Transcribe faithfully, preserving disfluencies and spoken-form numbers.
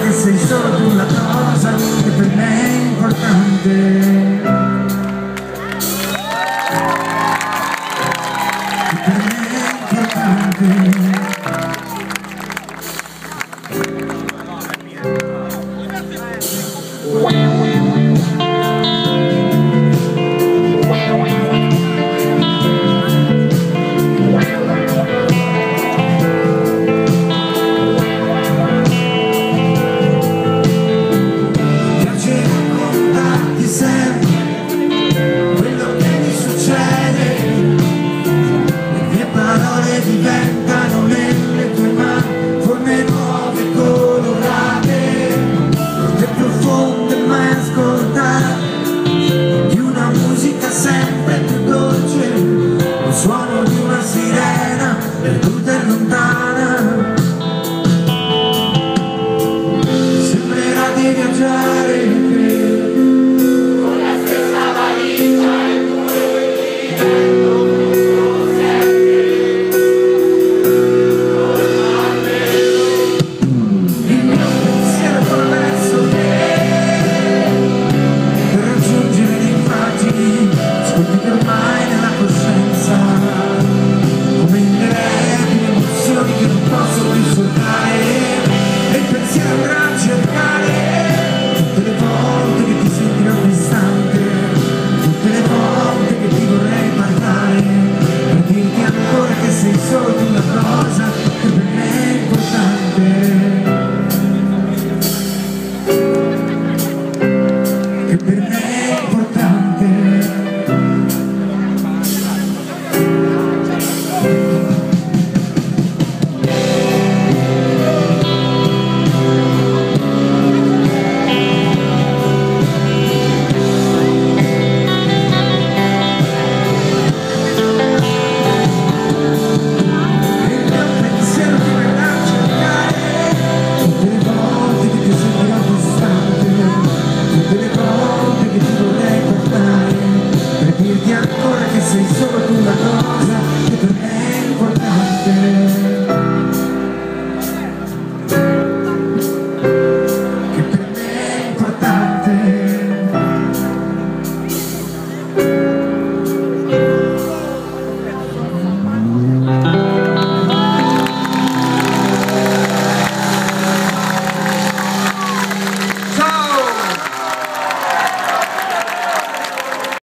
che sei solo tu la cosa che per me è importante. Diventano nelle tue mani forme nuove, colorate e profonde, mai ascoltate, di una musica sempre più dolce, il suono di una sirena perduta e lontana. Sembrerà di viaggiare con la stessa valigia e due ormai nella coscienza, come indelebili emozioni che non posso più soltare, e il pensiero andrà a cercare